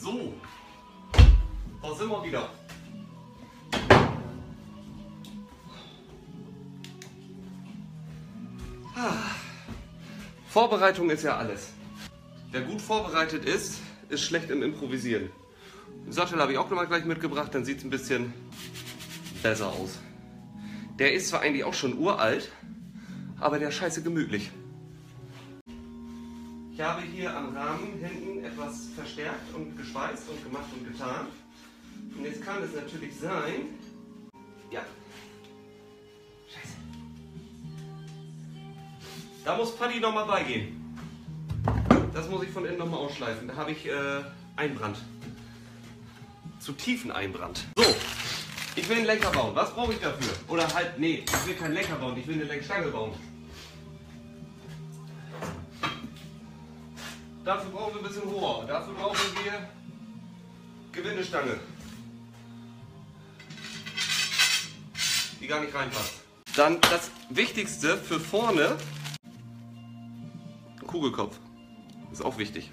So, da sind wir wieder. Vorbereitung ist ja alles. Wer gut vorbereitet ist, ist schlecht im Improvisieren. Den Sattel habe ich auch nochmal gleich mitgebracht, dann sieht es ein bisschen besser aus. Der ist zwar eigentlich auch schon uralt, aber der ist scheiße gemütlich. Ich habe hier am Rahmen hinten etwas verstärkt und geschweißt und gemacht und getan. Und jetzt kann es natürlich sein, ja, scheiße. Da muss Paddy nochmal beigehen. Das muss ich von innen nochmal ausschleifen. Da habe ich Einbrand. Zu tiefen Einbrand. So, ich will einen Lenker bauen. Was brauche ich dafür? Oder halt, nee, ich will keinen Lenker bauen, ich will eine Lenkstange bauen. Dafür brauchen wir ein bisschen Rohr. Dafür brauchen wir Gewindestange, die gar nicht reinpasst. Dann das Wichtigste für vorne, Kugelkopf. Ist auch wichtig.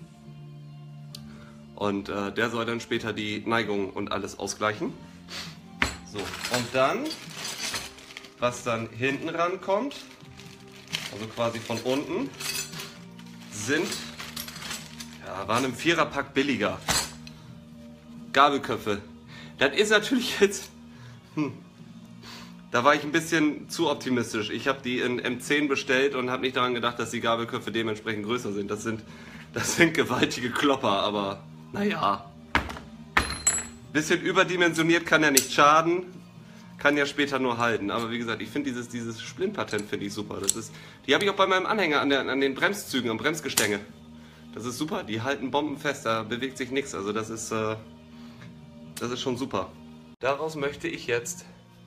Und der soll dann später die Neigung und alles ausgleichen. So, und dann, was dann hinten rankommt, also quasi von unten, sind, ja, waren im Viererpack billiger Gabelköpfe. Das ist natürlich jetzt, da war ich ein bisschen zu optimistisch. Ich habe die in M10 bestellt und habe nicht daran gedacht, dass die Gabelköpfe dementsprechend größer sind. Das sind gewaltige Klopper, aber naja. Bisschen überdimensioniert kann ja nicht schaden, kann ja später nur halten. Aber wie gesagt, ich finde dieses Splint-Patent finde ich super. Die habe ich auch bei meinem Anhänger an den Bremszügen, am Bremsgestänge. Das ist super, die halten bombenfest, da bewegt sich nichts. Also das ist schon super. Daraus möchte ich jetzt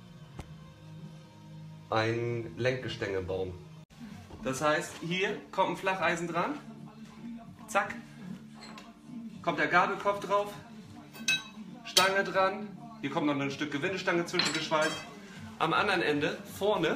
ein Lenkgestänge bauen. Das heißt, hier kommt ein Flacheisen dran, zack, kommt der Gabelkopf drauf, Stange dran, hier kommt noch ein Stück Gewindestange zwischengeschweißt. Am anderen Ende, vorne,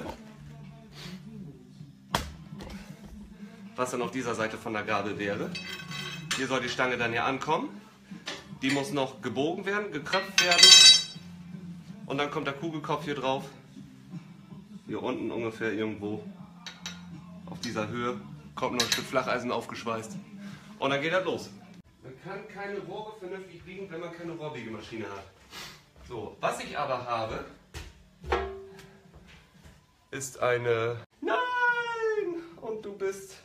was dann auf dieser Seite von der Gabel wäre, hier soll die Stange dann ja ankommen. Die muss noch gebogen werden, gekröpft werden und dann kommt der Kugelkopf hier drauf. Hier unten ungefähr irgendwo auf dieser Höhe kommt noch ein Stück Flacheisen aufgeschweißt und dann geht das los. Man kann keine Rohre vernünftig biegen, wenn man keine Rohrbiegemaschine hat. So, was ich aber habe, ist eine... Nein! Und du bist...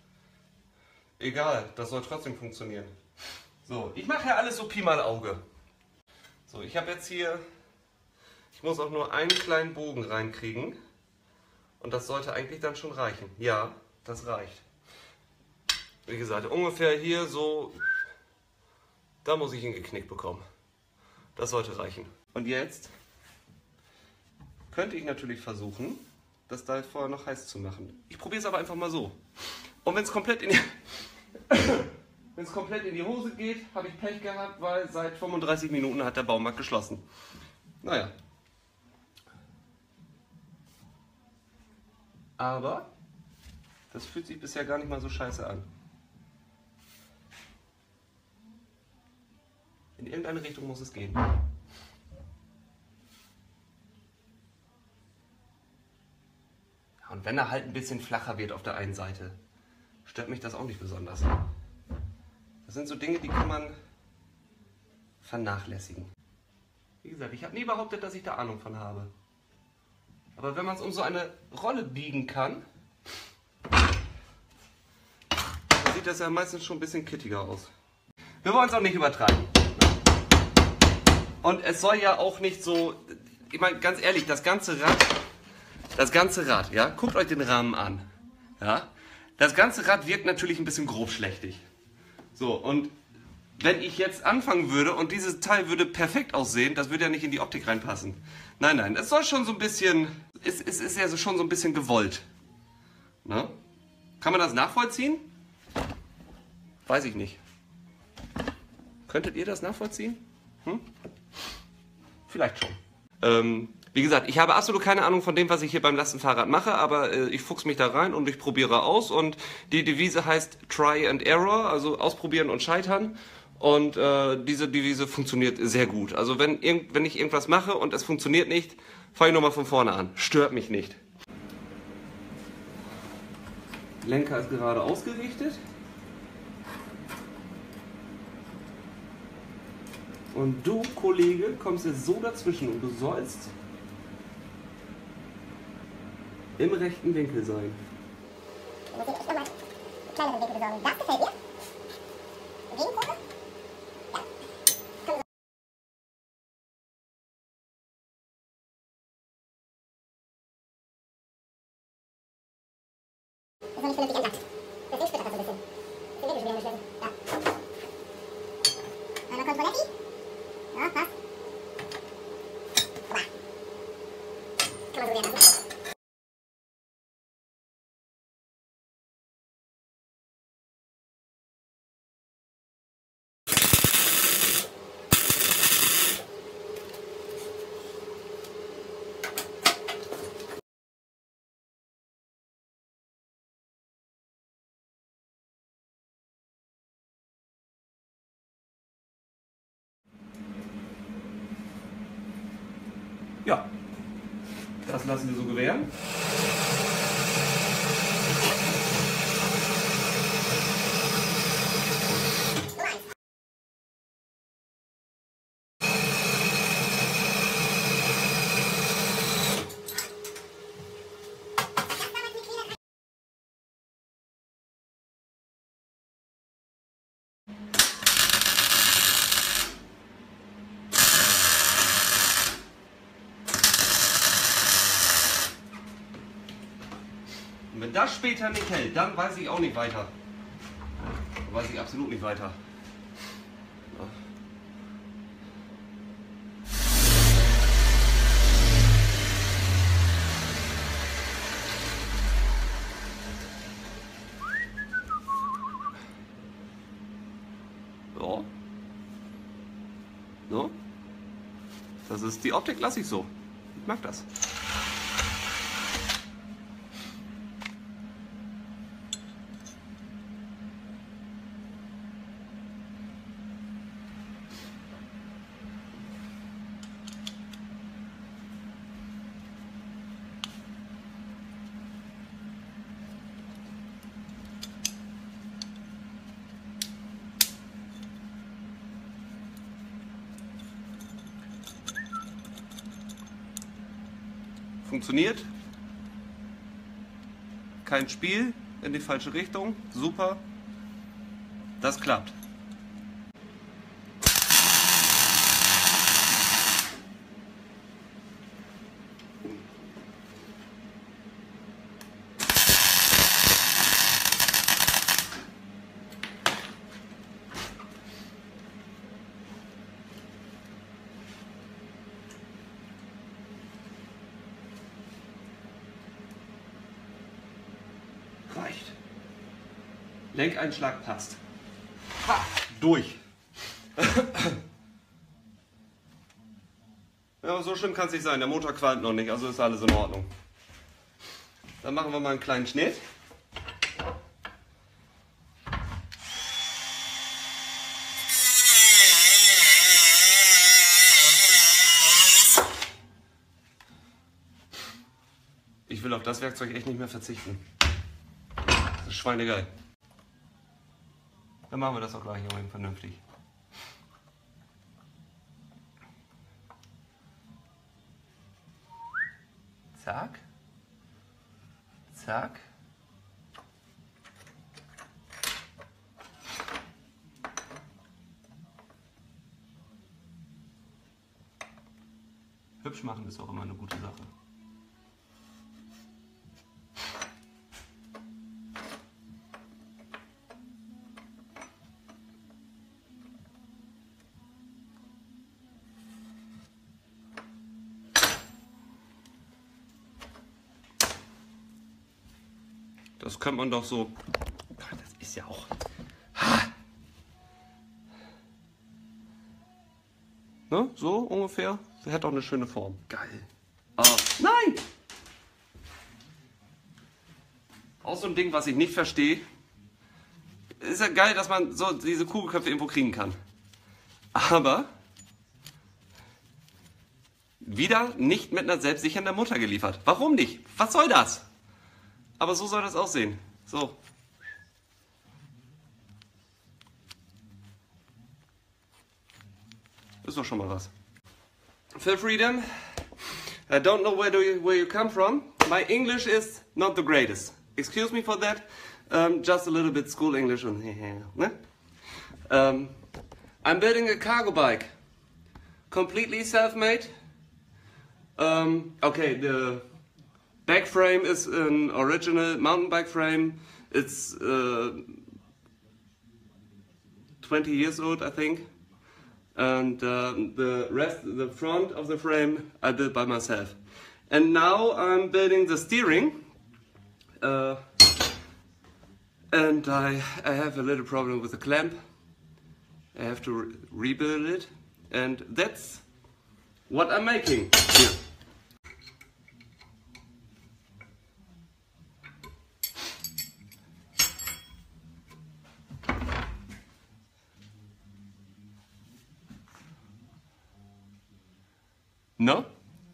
Egal, das soll trotzdem funktionieren. So, ich mache ja alles so Pi mal Auge. So, ich habe jetzt hier... Ich muss auch nur einen kleinen Bogen reinkriegen. Und das sollte eigentlich dann schon reichen. Ja, das reicht. Wie gesagt, ungefähr hier so... Da muss ich ihn geknickt bekommen. Das sollte reichen. Und jetzt könnte ich natürlich versuchen, das da vorher noch heiß zu machen. Ich probiere es aber einfach mal so. Und wenn es komplett in die Hose geht, habe ich Pech gehabt, weil seit 35 Minuten hat der Baumarkt geschlossen. Naja. Aber das fühlt sich bisher gar nicht mal so scheiße an. In irgendeine Richtung muss es gehen. Ja, und wenn er halt ein bisschen flacher wird auf der einen Seite, stört mich das auch nicht besonders. Das sind so Dinge, die kann man vernachlässigen. Wie gesagt, ich habe nie behauptet, dass ich da Ahnung von habe. Aber wenn man es um so eine Rolle biegen kann, dann sieht das ja meistens schon ein bisschen kittiger aus. Wir wollen es auch nicht übertreiben. Und es soll ja auch nicht so, ich meine ganz ehrlich, das ganze Rad, ja, guckt euch den Rahmen an. Ja, das ganze Rad wirkt natürlich ein bisschen grobschlächtig. So, und wenn ich jetzt anfangen würde und dieses Teil würde perfekt aussehen, das würde ja nicht in die Optik reinpassen. Nein, nein, es soll schon so ein bisschen, es ist ja schon so ein bisschen gewollt. Ne? Kann man das nachvollziehen? Weiß ich nicht. Könntet ihr das nachvollziehen? Hm? Vielleicht schon. Wie gesagt, ich habe absolut keine Ahnung von dem, was ich hier beim Lastenfahrrad mache, aber ich fuchse mich da rein und ich probiere aus und die Devise heißt Try and Error, also ausprobieren und scheitern. Und diese Devise funktioniert sehr gut. Also wenn ich irgendwas mache und es funktioniert nicht, fange ich nochmal von vorne an. Stört mich nicht. Lenker ist gerade ausgerichtet. Und du, Kollege, kommst jetzt so dazwischen und du sollst im rechten Winkel sein. Du musst jetzt nochmal einen kleineren Winkel besorgen. Das gefällt dir? Gegenprobe? Ja. Komm. Das ist noch nicht vernünftig entlang. Deswegen splittert das so ein bisschen. Den Winkel schon wieder angeschlossen. Ja. Einmal Kontrolletti. Ja, passt. Kann man so werden lassen. Ja, das lassen wir so gewähren. Und wenn das später nicht hält, dann weiß ich auch nicht weiter. Dann weiß ich absolut nicht weiter. Ja. So. So. Das ist die Optik, lasse ich so. Ich mag das. Funktioniert. Kein Spiel in die falsche Richtung. Super. Das klappt. Reicht. Lenkeinschlag passt. Ha, durch. Ja, so schlimm kann es nicht sein. Der Motor qualmt noch nicht, also ist alles in Ordnung. Dann machen wir mal einen kleinen Schnitt. Ich will auf das Werkzeug echt nicht mehr verzichten. Das ist schweinegeil. Dann machen wir das auch gleich hier vernünftig. Zack. Zack. Hübsch machen ist auch immer eine gute Sache. Das könnte man doch so. Das ist ja auch. Ha! Ne? So ungefähr. Sie hat auch eine schöne Form. Geil. Ah, nein! Auch so ein Ding, was ich nicht verstehe. Ist ja geil, dass man so diese Kugelköpfe irgendwo kriegen kann. aber wieder nicht mit einer selbstsichernden Mutter geliefert. Warum nicht? Was soll das? Aber so soll das aussehen. So. Ist doch schon mal was. Phil Freedom, I don't know where you come from. My English is not the greatest. Excuse me for that. Just a little bit school English. I'm building a cargo bike. Completely self-made. Okay, the back frame is an original mountain bike frame. It's 20 years old, I think. And the rest, the front of the frame, I built by myself. And now I'm building the steering. And I have a little problem with the clamp. I have to rebuild it. And that's what I'm making here. No?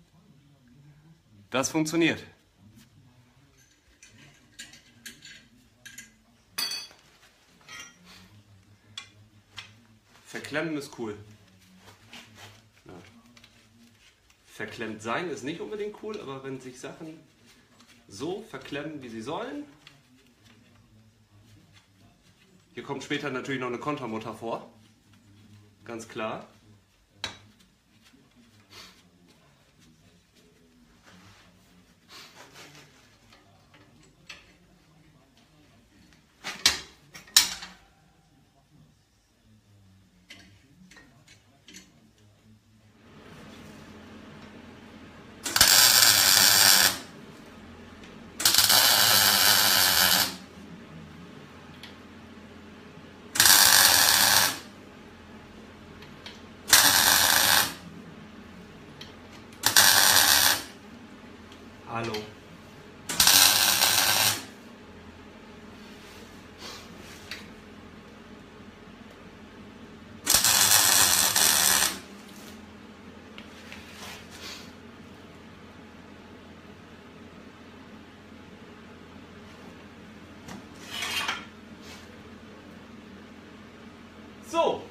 Das funktioniert. Verklemmen ist cool. Ja. Verklemmt sein ist nicht unbedingt cool, aber wenn sich Sachen so verklemmen, wie sie sollen. Hier kommt später natürlich noch eine Kontermutter vor. Ganz klar. Hallo. So.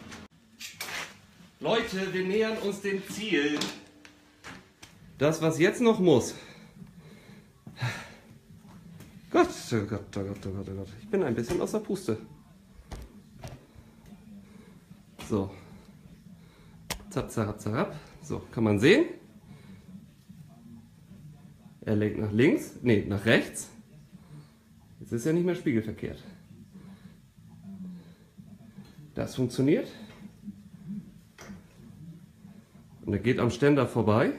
Leute, wir nähern uns dem Ziel. Das, was jetzt noch muss. Gott, oh Gott, oh Gott, oh Gott, oh Gott. Ich bin ein bisschen aus der Puste. So. Zap, zap, zap. So, kann man sehen. Er lenkt nach links, nee, nach rechts. Jetzt ist er nicht mehr spiegelverkehrt. Das funktioniert. Und er geht am Ständer vorbei.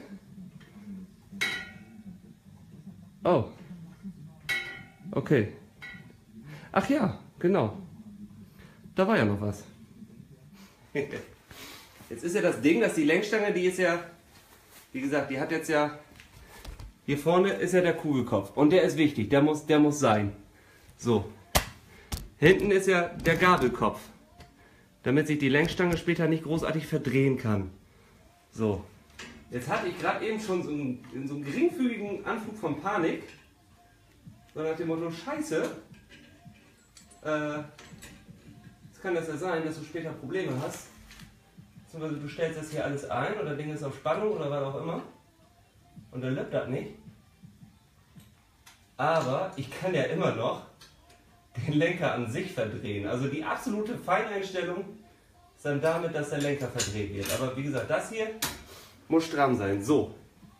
Oh. Okay. Ach ja, genau. Da war ja noch was. Jetzt ist ja das Ding, dass die Lenkstange, die ist ja, wie gesagt, die hat jetzt ja, hier vorne ist ja der Kugelkopf. Und der ist wichtig, der muss sein. So. Hinten ist ja der Gabelkopf. Damit sich die Lenkstange später nicht großartig verdrehen kann. So. Jetzt hatte ich gerade eben schon so einen geringfügigen Anflug von Panik. So nach dem Motto, Scheiße, jetzt kann das ja sein, dass du später Probleme hast. Beziehungsweise du stellst das hier alles ein oder Ding ist auf Spannung oder was auch immer. Und dann läuft das nicht. Aber ich kann ja immer noch den Lenker an sich verdrehen. Also die absolute Feineinstellung ist dann damit, dass der Lenker verdreht wird. Aber wie gesagt, das hier muss stramm sein. So.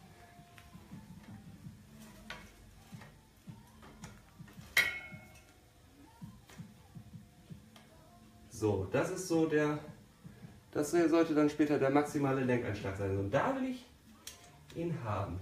So, das ist so das hier sollte dann später der maximale Lenkeinschlag sein. Und da will ich ihn haben.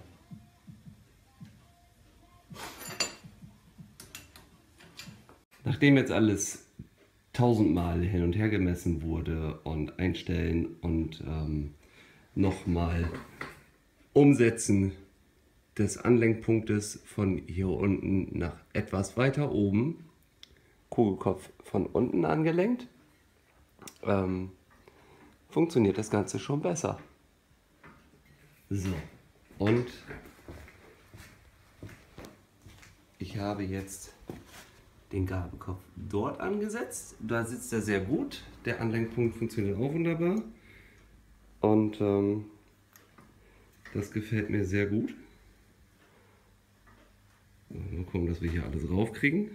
Nachdem jetzt alles 1000-mal hin und her gemessen wurde und einstellen und nochmal umsetzen des Anlenkpunktes von hier unten nach etwas weiter oben, Kugelkopf von unten angelenkt, funktioniert das Ganze schon besser. So, und ich habe jetzt den Gabelkopf dort angesetzt. Da sitzt er sehr gut. Der Anlenkpunkt funktioniert auch wunderbar. Und das gefällt mir sehr gut. Mal gucken, dass wir hier alles raufkriegen.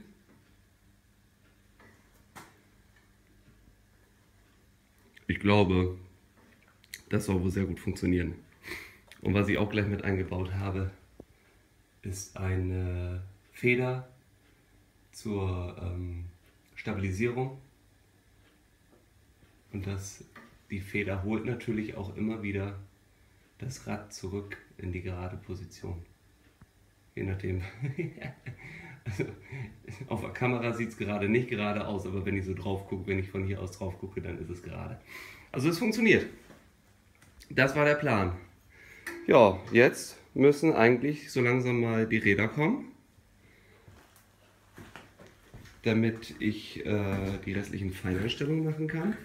Ich glaube, das soll wohl sehr gut funktionieren. Und was ich auch gleich mit eingebaut habe, ist eine Feder zur Stabilisierung. Und die Feder holt natürlich auch immer wieder das Rad zurück in die gerade Position. Je nachdem. Also, auf der Kamera sieht es gerade nicht gerade aus, aber wenn ich so drauf gucke, wenn ich von hier aus drauf gucke, dann ist es gerade. Also es funktioniert. Das war der Plan. Ja, jetzt müssen eigentlich so langsam mal die Räder kommen, damit ich die restlichen Feineinstellungen machen kann.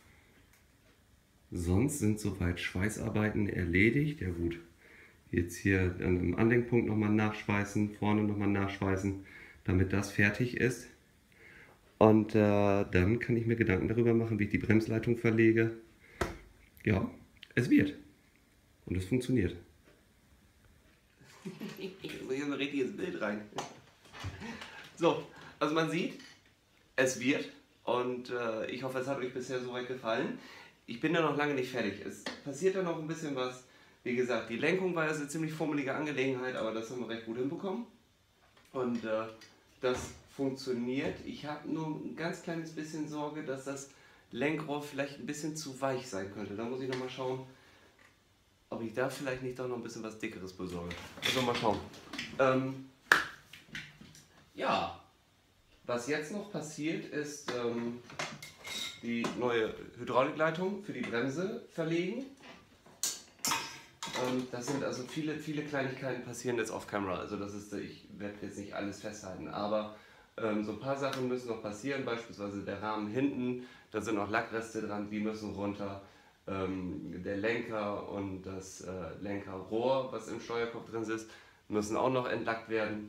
Sonst sind soweit Schweißarbeiten erledigt. Ja gut, jetzt hier dann im Anlenkpunkt nochmal nachschweißen, vorne nochmal nachschweißen, damit das fertig ist. Und dann kann ich mir Gedanken darüber machen, wie ich die Bremsleitung verlege. Ja, es wird. Und es funktioniert. Ich muss hier ein richtiges Bild rein. So, also man sieht, es wird. Und ich hoffe, es hat euch bisher soweit gefallen. Ich bin da noch lange nicht fertig. Es passiert da noch ein bisschen was. Wie gesagt, die Lenkung war jetzt eine ziemlich fummelige Angelegenheit, aber das haben wir recht gut hinbekommen. Und das funktioniert. Ich habe nur ein ganz kleines bisschen Sorge, dass das Lenkrohr vielleicht ein bisschen zu weich sein könnte. Da muss ich nochmal schauen, ob ich da vielleicht nicht doch noch ein bisschen was Dickeres besorge. Also mal schauen. Ja, was jetzt noch passiert ist, die neue Hydraulikleitung für die Bremse verlegen. Das sind also viele Kleinigkeiten passieren jetzt off-camera. Also das ist, ich werde jetzt nicht alles festhalten, aber so ein paar Sachen müssen noch passieren. Beispielsweise der Rahmen hinten, da sind noch Lackreste dran, die müssen runter. Der Lenker und das Lenkerrohr, was im Steuerkopf drin ist, müssen auch noch entlackt werden.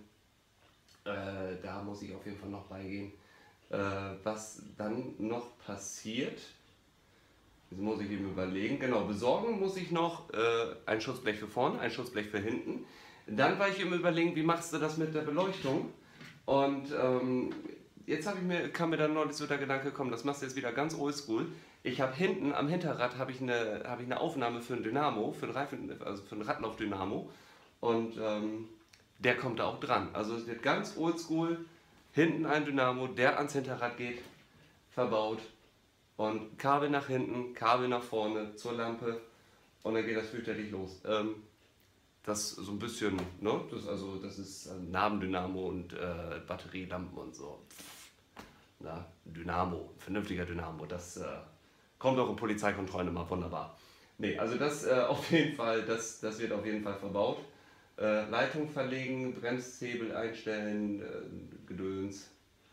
Da muss ich auf jeden Fall noch beigehen. Was dann noch passiert, das muss ich eben überlegen. Genau, besorgen muss ich noch ein Schutzblech für vorne, ein Schutzblech für hinten. Dann war ich eben überlegen, wie machst du das mit der Beleuchtung? Und jetzt kam mir dann neulich so der Gedanke, komm, das machst du jetzt wieder ganz oldschool. Ich habe hinten am Hinterrad habe ich eine Aufnahme für ein Dynamo, für einen Reifen, also für einen Radlaufdynamo. Und der kommt da auch dran. Also es wird ganz oldschool, hinten ein Dynamo, der ans Hinterrad geht, verbaut. Und Kabel nach hinten, Kabel nach vorne zur Lampe und dann geht das fürchterlich los. Das so ein bisschen, ne? Das ist ein Nabendynamo und Batterielampen und so. Na, Dynamo, vernünftiger Dynamo, das kommt auch in Polizeikontrollen immer wunderbar. Nee, also das auf jeden Fall, das wird auf jeden Fall verbaut. Leitung verlegen, Bremshebel einstellen, Gedöns.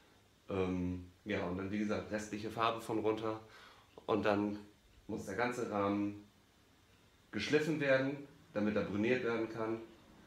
Ja, und dann wie gesagt, restliche Farbe von runter. Und dann muss der ganze Rahmen geschliffen werden, damit er bruniert werden kann.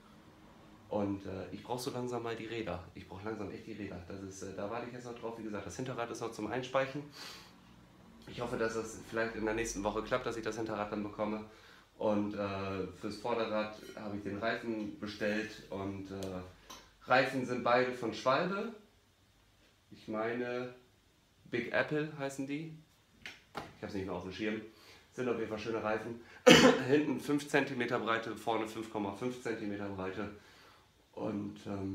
Und ich brauche so langsam mal die Räder. Ich brauche langsam echt die Räder. Da warte ich jetzt noch drauf. Wie gesagt, das Hinterrad ist noch zum Einspeichen. Ich hoffe, dass das vielleicht in der nächsten Woche klappt, dass ich das Hinterrad dann bekomme. Und fürs Vorderrad habe ich den Reifen bestellt. Und Reifen sind beide von Schwalbe. Ich meine, Big Apple heißen die. Ich habe es nicht mehr auf dem Schirm. Sind auf jeden Fall schöne Reifen. Hinten 5 cm Breite, vorne 5,5 cm Breite. Und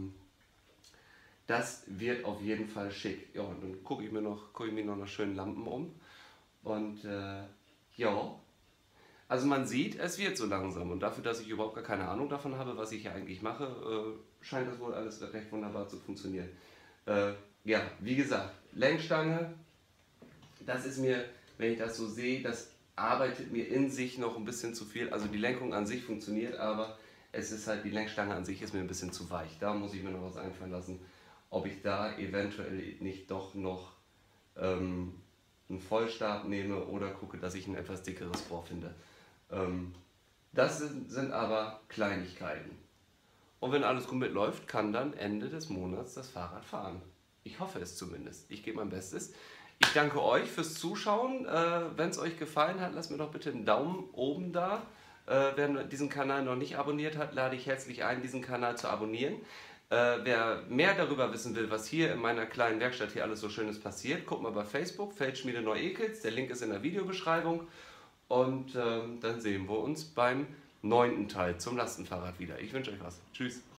das wird auf jeden Fall schick. Ja, und dann gucke ich mir noch nach schönen Lampen um. Und ja, also man sieht, es wird so langsam. Und dafür, dass ich überhaupt gar keine Ahnung davon habe, was ich hier eigentlich mache, scheint das wohl alles recht wunderbar zu funktionieren. Ja, wie gesagt, Lenkstange, das ist mir, wenn ich das so sehe, das arbeitet mir in sich noch ein bisschen zu viel. Also die Lenkung an sich funktioniert, aber es ist halt, die Lenkstange an sich ist mir ein bisschen zu weich. Da muss ich mir noch was einfallen lassen, ob ich da eventuell nicht doch noch einen Vollstab nehme oder gucke, dass ich ein etwas dickeres Rohr finde. Das sind aber Kleinigkeiten. Und wenn alles gut mitläuft, kann dann Ende des Monats das Fahrrad fahren. Ich hoffe es zumindest. Ich gebe mein Bestes. Ich danke euch fürs Zuschauen. Wenn es euch gefallen hat, lasst mir doch bitte einen Daumen oben da. Wer diesen Kanal noch nicht abonniert hat, lade ich herzlich ein, diesen Kanal zu abonnieren. Wer mehr darüber wissen will, was hier in meiner kleinen Werkstatt hier alles so Schönes passiert, guckt mal bei Facebook, Feldschmiede Neu-Ekels. Der Link ist in der Videobeschreibung. Und dann sehen wir uns beim 9. Teil zum Lastenfahrrad wieder. Ich wünsche euch was. Tschüss.